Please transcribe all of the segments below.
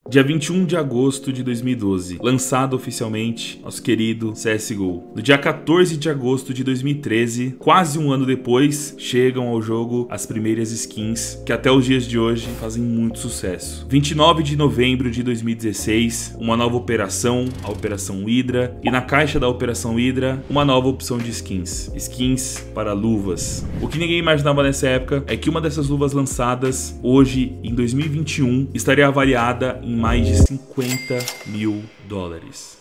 Dia 21 de agosto de 2012, lançado oficialmente nosso querido CSGO. No dia 14 de agosto de 2013, quase um ano depois, chegam ao jogo as primeiras skins, que até os dias de hoje fazem muito sucesso. 29 de novembro de 2016, uma nova operação, a Operação Hydra, e na caixa da Operação Hydra, uma nova opção de skins. Skins para luvas. O que ninguém imaginava nessa época é que uma dessas luvas lançadas, hoje, em 2021, estaria avaliada em mais de 50 mil dólares.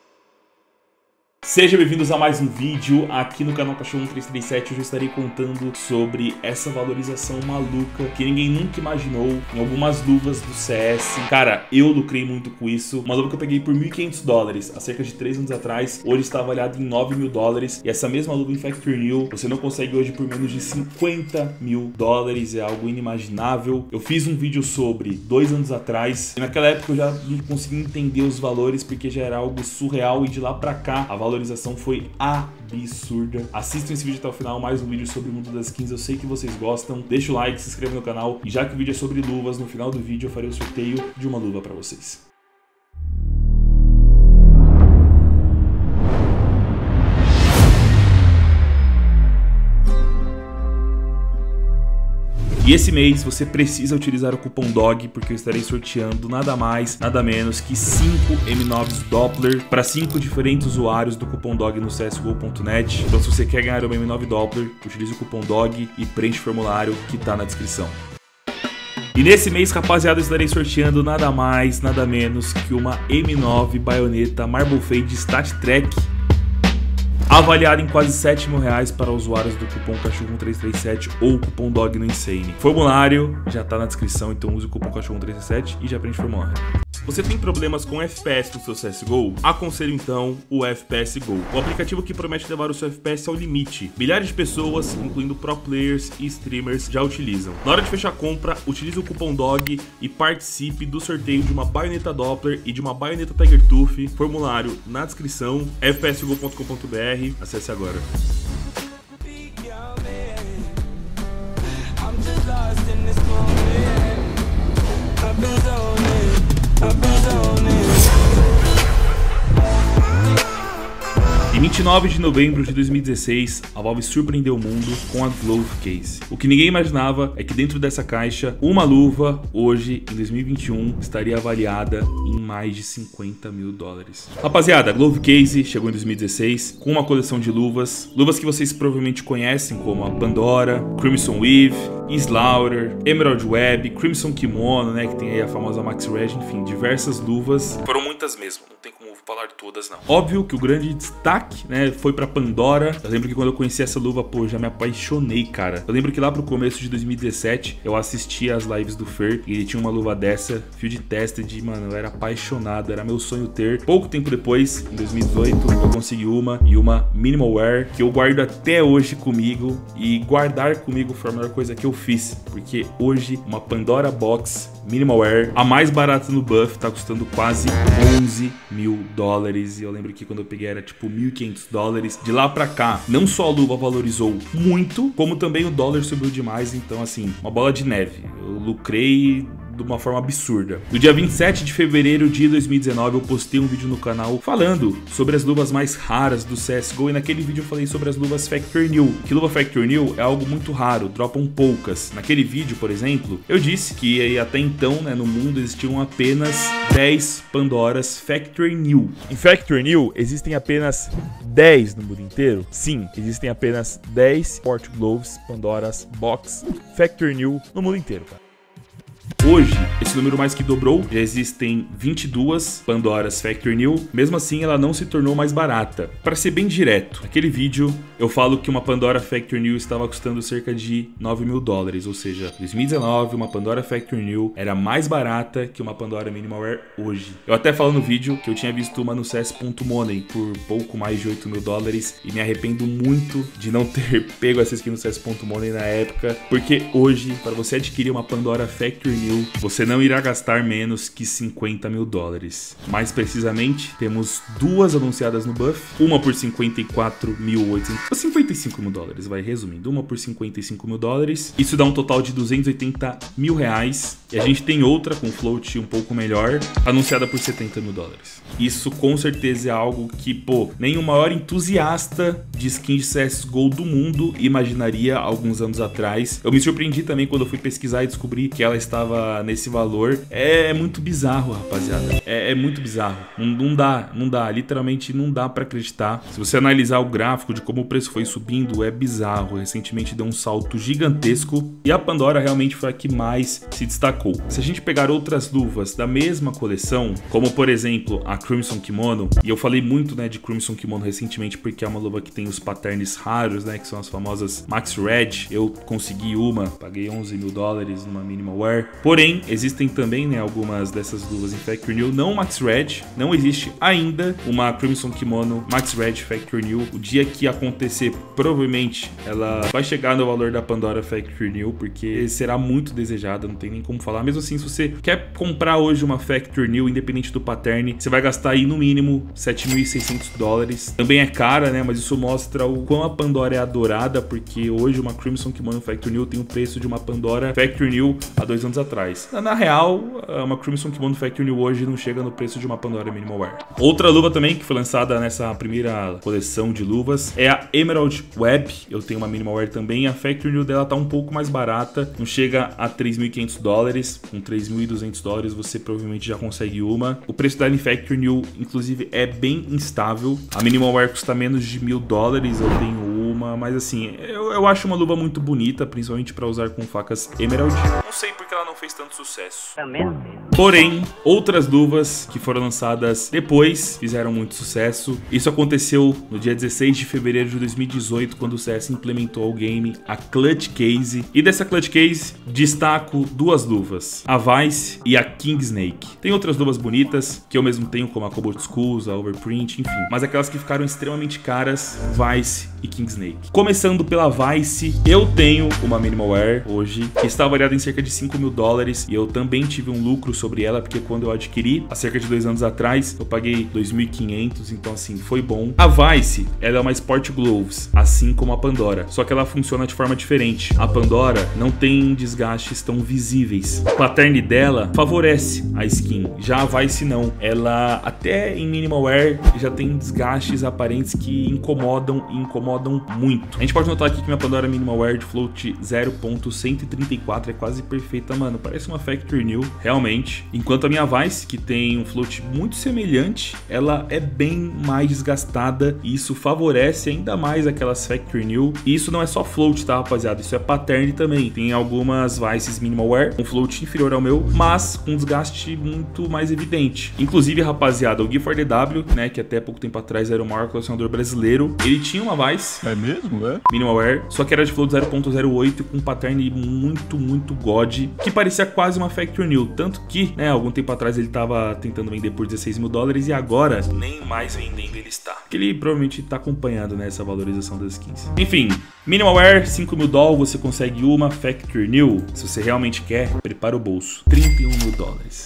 Sejam bem-vindos a mais um vídeo aqui no canal Cachorro 1337. Hoje eu estarei contando sobre essa valorização maluca que ninguém nunca imaginou em algumas luvas do CS. Cara, eu lucrei muito com isso. Uma luva que eu peguei por 1.500 dólares há cerca de 3 anos atrás, hoje está avaliada em 9 mil dólares. E essa mesma luva em Factory New, você não consegue hoje por menos de 50 mil dólares. É algo inimaginável. Eu fiz um vídeo sobre 2 anos atrás e naquela época eu já não conseguia entender os valores porque já era algo surreal, e de lá pra cá a valorização foi absurda. Assistam esse vídeo até o final, mais um vídeo sobre o mundo das skins. Eu sei que vocês gostam. Deixa o like, se inscreve no canal. E já que o vídeo é sobre luvas, no final do vídeo eu farei o sorteio de uma luva pra vocês. E esse mês você precisa utilizar o cupom DOG, porque eu estarei sorteando nada mais, nada menos que 5 M9s Doppler para 5 diferentes usuários do cupom DOG no CSGO.net. Então se você quer ganhar uma M9 Doppler, utilize o cupom DOG e preenche o formulário que está na descrição. E nesse mês, rapaziada, eu estarei sorteando nada mais, nada menos que uma M9 baioneta Marble Fade Stat Track, avaliado em quase 7 mil reais para usuários do cupom Cachorro 1337 ou cupom DOG no Insane. Formulário já tá na descrição, então use o cupom Cachorro 1337 e já preenche o formulário. Você tem problemas com FPS no seu CSGO? Aconselho então o FPS Go, o aplicativo que promete levar o seu FPS ao limite. Milhares de pessoas, incluindo pro players e streamers, já utilizam. Na hora de fechar a compra, utilize o cupom DOG e participe do sorteio de uma baioneta Doppler e de uma baioneta Tiger Tooth. Formulário na descrição, fpsgo.com.br. Acesse agora. Em 29 de novembro de 2016, a Valve surpreendeu o mundo com a Glove Case. O que ninguém imaginava é que dentro dessa caixa, uma luva, hoje, em 2021, estaria avaliada em mais de 50 mil dólares. Rapaziada, a Glove Case chegou em 2016 com uma coleção de luvas que vocês provavelmente conhecem, como a Pandora, Crimson Weave, Slaughter, Emerald Web, Crimson Kimono, né, que tem aí a famosa Max Reg, enfim, diversas luvas. Foram muitas mesmo, não tem como falar de todas não. Óbvio que o grande destaque, né, foi pra Pandora. Eu lembro que quando eu conheci essa luva, pô, já me apaixonei, cara. Eu lembro que lá pro começo de 2017, eu assistia as lives do Fer e ele tinha uma luva dessa, Field Tested, mano, eu era apaixonado, era meu sonho ter. Pouco tempo depois, em 2018, eu consegui uma Minimal Wear, que eu guardo até hoje comigo, e guardar comigo foi a melhor coisa que eu fiz, porque hoje uma Pandora Box Minimal Wear, a mais barata no Buff, tá custando quase 11 mil dólares. E eu lembro que quando eu peguei era tipo 1.500 dólares. De lá pra cá, não só a luva valorizou muito, como também o dólar subiu demais. Então assim, uma bola de neve. Eu lucrei de uma forma absurda. No dia 27 de fevereiro de 2019 eu postei um vídeo no canal falando sobre as luvas mais raras do CSGO, e naquele vídeo eu falei sobre as luvas Factory New. Que luva Factory New é algo muito raro, dropam poucas. Naquele vídeo, por exemplo, eu disse que até então, né, no mundo existiam apenas 10 Pandoras Factory New. Em Factory New existem apenas 10 no mundo inteiro? Sim, existem apenas 10 Sport Gloves Pandoras Box Factory New no mundo inteiro, cara. Hoje, esse número mais que dobrou, já existem 22 Pandoras Factory New, mesmo assim ela não se tornou mais barata. Para ser bem direto, naquele vídeo eu falo que uma Pandora Factory New estava custando cerca de 9 mil dólares, ou seja, em 2019 uma Pandora Factory New era mais barata que uma Pandora Minimal Wear hoje. Eu até falo no vídeo que eu tinha visto uma no CS.money por pouco mais de 8 mil dólares e me arrependo muito de não ter pego essa skin no CS.money na época, porque hoje, para você adquirir uma Pandora Factory New mil, você não irá gastar menos que 50 mil dólares. Mais precisamente, temos duas anunciadas no buff, uma por 54.800, 55 mil dólares, vai resumindo, uma por 55 mil dólares. Isso dá um total de 280 mil reais. E a gente tem outra com float um pouco melhor, anunciada por 70 mil dólares. Isso com certeza é algo que, pô, nem o maior entusiasta de skin de CSGO do mundo imaginaria alguns anos atrás. Eu me surpreendi também quando eu fui pesquisar e descobri que ela estava nesse valor. É muito bizarro, rapaziada. É muito bizarro. Não dá, literalmente não dá pra acreditar. Se você analisar o gráfico de como o preço foi subindo, é bizarro. Recentemente deu um salto gigantesco e a Pandora realmente foi a que mais se destacou. Se a gente pegar outras luvas da mesma coleção, como por exemplo a Crimson Kimono, e eu falei muito, né, de Crimson Kimono recentemente porque é uma luva que tem os patterns raros, né, que são as famosas Max Red. Eu consegui uma, paguei 11 mil dólares numa Minimal Wear. Porém, existem também, né, algumas dessas luvas em Factory New não Max Red. Não existe ainda uma Crimson Kimono Max Red Factory New. O dia que acontecer, provavelmente ela vai chegar no valor da Pandora Factory New, porque será muito desejada, não tem nem como falar. Mesmo assim, se você quer comprar hoje uma Factory New, independente do pattern, você vai gastar aí no mínimo 7.600 dólares. Também é cara, né? Mas isso mostra o quão a Pandora é adorada, porque hoje uma Crimson Kimono Factory New tem o preço de uma Pandora Factory New há 2 anos atrás. Na real, uma Crimson Kimono Factory New hoje não chega no preço de uma Pandora Minimal Wear. Outra luva também que foi lançada nessa primeira coleção de luvas é a Emerald Web. Eu tenho uma Minimal Wear também. A Factory New dela tá um pouco mais barata, não chega a 3.500 dólares. Com 3.200 dólares você provavelmente já consegue uma. O preço da Factory New, inclusive, é bem instável. A Minimal Wear custa menos de 1.000 dólares. Eu tenho uma, mas assim, eu acho uma luva muito bonita, principalmente para usar com facas Emerald. Não sei porque ela não fez tanto sucesso. Porém, outras luvas que foram lançadas depois fizeram muito sucesso. Isso aconteceu no dia 16 de fevereiro de 2018, quando o CS implementou ao game a Clutch Case. E dessa Clutch Case, destaco duas luvas, a Vice e a King Snake. Tem outras luvas bonitas, que eu mesmo tenho, como a Cobalt Skulls, a Overprint, enfim. Mas aquelas que ficaram extremamente caras, Vice e King Snake. Começando pela Vice, eu tenho uma Minimal Wear hoje, que está avaliada em cerca de 5.000 dólares. E eu também tive um lucro sobre ela, porque quando eu adquiri, há cerca de 2 anos atrás, eu paguei 2.500, então assim, foi bom. A Vice, ela é uma Sport Gloves, assim como a Pandora, só que ela funciona de forma diferente. A Pandora não tem desgastes tão visíveis. O pattern dela favorece a skin, já a Vice não. Ela, até em Minimal Wear, já tem desgastes aparentes que incomodam muito. A gente pode notar aqui que minha Pandora Minimal Wear de float 0.134 é quase perfeita, mano. Parece uma Factory New, realmente. Enquanto a minha Vice, que tem um float muito semelhante, ela é bem mais desgastada e isso favorece ainda mais aquelas Factory New. E isso não é só float, tá, rapaziada? Isso é pattern também. Tem algumas Vices Minimal Wear com float inferior ao meu, mas com desgaste muito mais evidente. Inclusive, rapaziada, o Gui4DW, né, que até pouco tempo atrás era o maior colecionador brasileiro, ele tinha uma Vice. É mesmo, é? Minimal Wear, só que era de float 0.08 com um pattern muito god, que parecia quase uma Factory New. Tanto que, né, algum tempo atrás ele tava tentando vender por 16.000 dólares e agora nem mais vendendo ele está. Porque ele provavelmente tá acompanhando, né, essa valorização das skins. Enfim, Minimal Wear, 5.000 dólares, você consegue uma Factory New. Se você realmente quer, prepara o bolso. 31.000 dólares.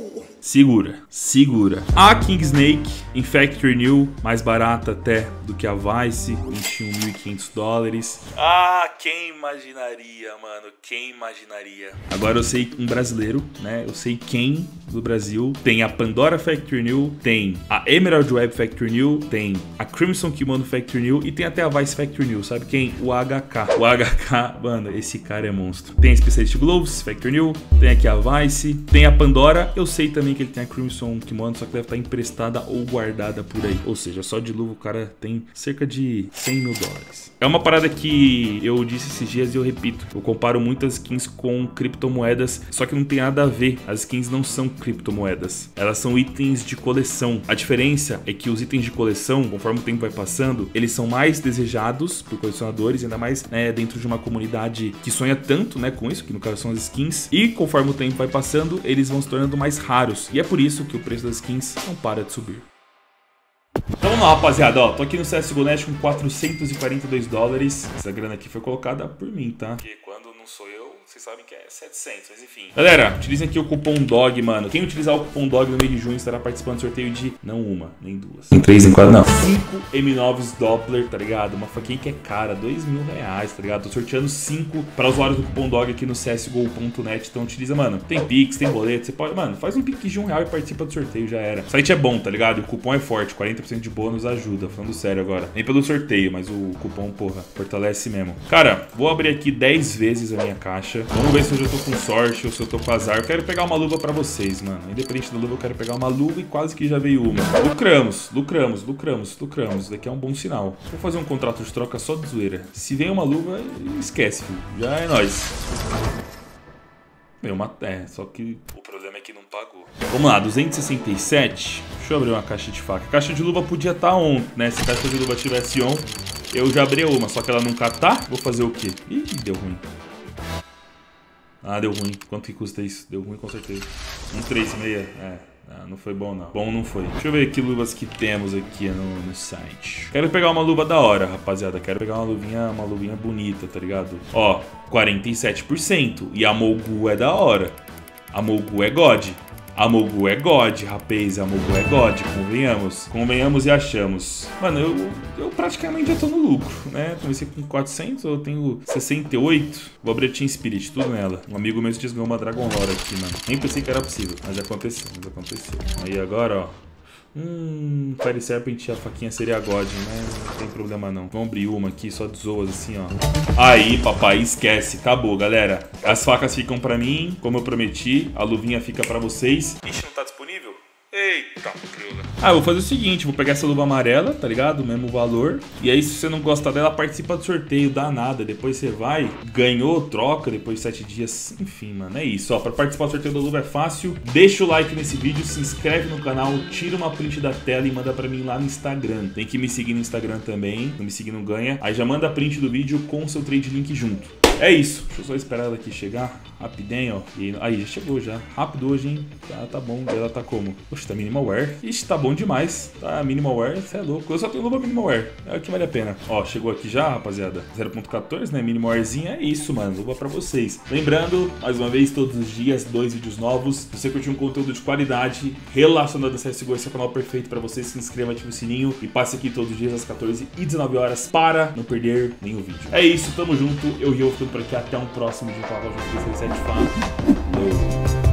Segura. A King Snake em Factory New, mais barata até do que a Vice, 21.500 dólares. Ah, quem imaginaria, mano? Quem imaginaria? Agora eu sei um brasileiro, né? Eu sei quem do Brasil tem a Pandora Factory New, tem a Emerald Web Factory New, tem a Crimson Kimono Factory New e tem até a Vice Factory New. Sabe quem? O HK. O HK, mano, esse cara é monstro. Tem a Specialist Gloves Factory New, tem aqui a Vice, tem a Pandora. Eu sei também que ele tem a Crimson Kimono, só que deve estar emprestada ou guardada por aí. Ou seja, só de luva o cara tem cerca de 100.000 dólares. É uma parada que eu disse esses dias e eu repito. Eu comparo muitas skins com criptomoedas, só que não tem nada a ver. As skins não são criptomoedas. Elas são itens de coleção. A diferença é que os itens de coleção, conforme o tempo vai passando, eles são mais desejados por colecionadores, ainda mais, né, dentro de uma comunidade que sonha tanto, né, com isso, que no caso são as skins. E conforme o tempo vai passando, eles vão se tornando mais raros. E é por isso que o preço das skins não para de subir. Então vamos lá, rapaziada, ó, tô aqui no CSGO Net com 442 dólares. Essa grana aqui foi colocada por mim, tá? Porque quando não sou eu, vocês sabem que é 700, mas enfim. Galera, utilizem aqui o cupom DOG, mano. Quem utilizar o cupom DOG no mês de junho estará participando do sorteio de, não uma, nem duas. Em 3, em 4, não. 5 M9s Doppler, tá ligado? Uma faquinha que é cara, R$2.000, tá ligado? Tô sorteando 5 para usuários do cupom DOG aqui no csgo.net. Então utiliza, mano. Tem Pix, tem boleto, você pode, mano, faz um Pix de R$1 e participa do sorteio, já era. O site é bom, tá ligado? E o cupom é forte, 40% de bônus ajuda, falando sério agora. Nem pelo sorteio, mas o cupom, porra, fortalece mesmo. Cara, vou abrir aqui 10 vezes a minha caixa. Vamos ver se eu já tô com sorte ou se eu tô com azar. Eu quero pegar uma luva pra vocês, mano. Independente da luva, eu quero pegar uma luva e quase que já veio uma. Lucramos, lucramos, lucramos, lucramos. Isso daqui é um bom sinal. Vou fazer um contrato de troca só de zoeira. Se vem uma luva, esquece, filho. Já é nóis. Veio uma... só que o problema é que não pagou. Vamos lá, 267. Deixa eu abrir uma caixa de faca. A caixa de luva podia estar on, né? Se a caixa de luva tivesse on, eu já abri uma. Só que ela nunca tá. Vou fazer o quê? Ih, deu ruim. Ah, deu ruim. Quanto que custa isso? Deu ruim com certeza. 136. Não foi bom, não. Bom não foi. Deixa eu ver que luvas que temos aqui no site. Quero pegar uma luva da hora, rapaziada. Quero pegar uma luvinha bonita, tá ligado? Ó, 47%. E a Mogu é da hora. A Mogu é God. A Mogu é God, rapaz. A Mogu é God, convenhamos. Convenhamos e achamos. Mano, eu praticamente já tô no lucro, né? Comecei com 400, eu tenho 68. Vou abrir a Team Spirit, tudo nela. Um amigo meu desganhou uma Dragon Lore aqui, mano. Nem pensei que era possível, mas aconteceu, Aí agora, ó. Fire Serpent, a faquinha seria God, né? Não tem problema não. Vamos abrir uma aqui, só de zoas assim, ó. Aí, papai, esquece. Acabou, galera. As facas ficam pra mim, como eu prometi. A luvinha fica pra vocês. Ixi, não tá disponível? Eita, crioula. Eu vou fazer o seguinte, vou pegar essa luva amarela, tá ligado? O mesmo valor. E aí, se você não gostar dela, participa do sorteio, dá nada. Depois você vai, ganhou, troca, depois de 7 dias. Enfim, mano, é isso. Ó, pra participar do sorteio da luva é fácil. Deixa o like nesse vídeo, se inscreve no canal, tira uma print da tela e manda pra mim lá no Instagram. Tem que me seguir no Instagram também. Não me seguir não ganha. Aí já manda a print do vídeo com o seu trade link junto. É isso. Deixa eu só esperar ela aqui chegar. Rapidinho, ó. E aí, já chegou já. Rápido hoje, hein? Tá bom. E ela tá como? Poxa, tá minimal wear. Ixi, tá bom demais. Tá minimal wear, você é louco. Eu só tenho luva minimal wear. É o que vale a pena. Ó, chegou aqui já, rapaziada. 0.14, né? Minimal wearzinha. É isso, mano. Luva pra vocês. Lembrando, mais uma vez, todos os dias, 2 vídeos novos. Se você curtiu um conteúdo de qualidade relacionado a CSGO, esse é o canal perfeito pra você. Se inscreva, ative o sininho e passe aqui todos os dias às 14 e 19 horas para não perder nenhum vídeo. É isso, tamo junto. Eu ficando por aqui. Até um próximo de Fallout 367. Falou!